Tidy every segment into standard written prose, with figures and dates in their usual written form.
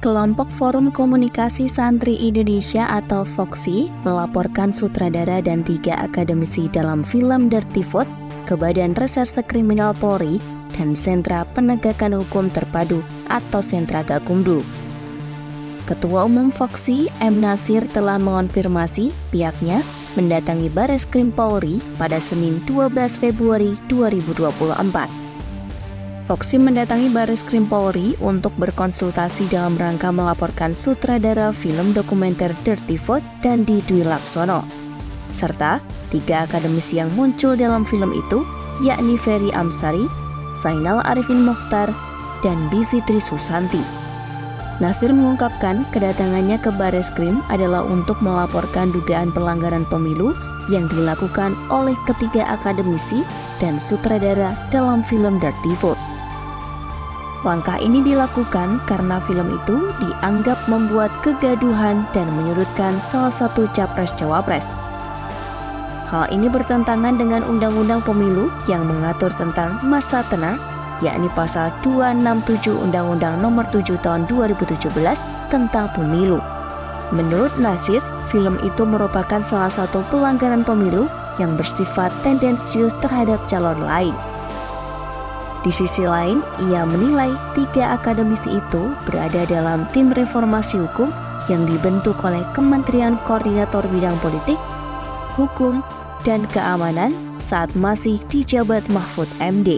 Kelompok Forum Komunikasi Santri Indonesia atau FOKSI melaporkan sutradara dan 3 akademisi dalam film Dirty Vote ke Badan Reserse Kriminal Polri dan Sentra Penegakan Hukum Terpadu atau Sentra Gakumdu. Ketua Umum FOKSI M. Nasir telah mengonfirmasi pihaknya mendatangi Bareskrim Polri pada Senin 12 Februari 2024. FOKSI mendatangi Bareskrim Polri untuk berkonsultasi dalam rangka melaporkan sutradara film dokumenter Dirty Vote Dandi Dwi Laksono, serta 3 akademisi yang muncul dalam film itu, yakni Ferry Amsari, Zainal Arifin Mokhtar, dan Bivitri Susanti. Nasir mengungkapkan kedatangannya ke Bareskrim adalah untuk melaporkan dugaan pelanggaran pemilu yang dilakukan oleh ketiga akademisi dan sutradara dalam film Dirty Vote. Langkah ini dilakukan karena film itu dianggap membuat kegaduhan dan menyudutkan salah satu capres-cawapres. Hal ini bertentangan dengan Undang-Undang Pemilu yang mengatur tentang masa tenang, yakni pasal 267 Undang-Undang Nomor 7 Tahun 2017 tentang Pemilu. Menurut Nasir, film itu merupakan salah satu pelanggaran pemilu yang bersifat tendensius terhadap calon lain. Di sisi lain, ia menilai 3 akademisi itu berada dalam tim reformasi hukum yang dibentuk oleh Kementerian Koordinator Bidang Politik, Hukum, dan Keamanan saat masih dijabat Mahfud MD.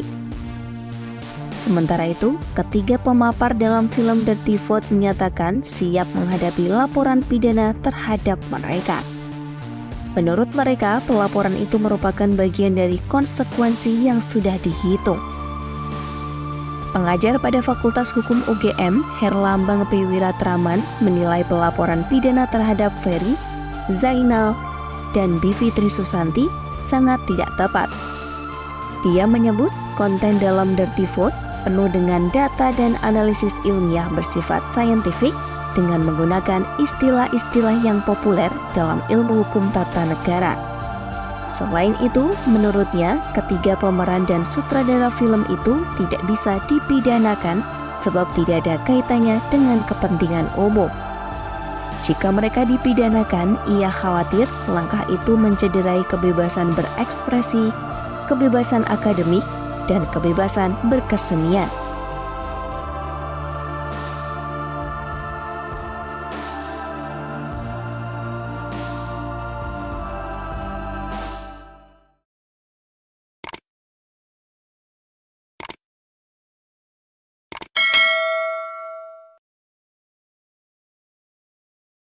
Sementara itu, ketiga pemapar dalam film Dirty Vote menyatakan siap menghadapi laporan pidana terhadap mereka. Menurut mereka, pelaporan itu merupakan bagian dari konsekuensi yang sudah dihitung. Pengajar pada Fakultas Hukum UGM, Herlambang P. Wiratraman, menilai pelaporan pidana terhadap Ferry, Zainal, dan Bivitri Susanti sangat tidak tepat. Dia menyebut konten dalam Dirty Vote penuh dengan data dan analisis ilmiah bersifat saintifik dengan menggunakan istilah-istilah yang populer dalam ilmu hukum tata negara. Selain itu, menurutnya, ketiga pemeran dan sutradara film itu tidak bisa dipidanakan sebab tidak ada kaitannya dengan kepentingan umum. Jika mereka dipidanakan, ia khawatir langkah itu mencederai kebebasan berekspresi, kebebasan akademik, dan kebebasan berkesenian.